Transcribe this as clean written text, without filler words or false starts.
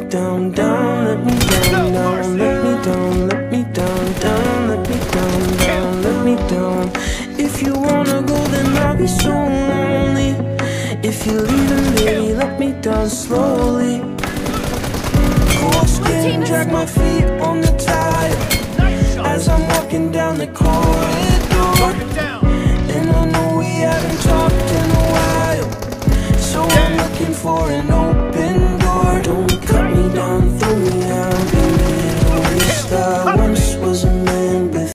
down, down, let me down, down, let me down, let me down, down, let me down, down, let me down. If you wanna go, then I'll be so lonely. If you're leaving, baby, let me down slowly. Cold skin, drag my feet on the tile as I'm walking down the corridor. And I know we haven't talked in a while, so I'm looking for an open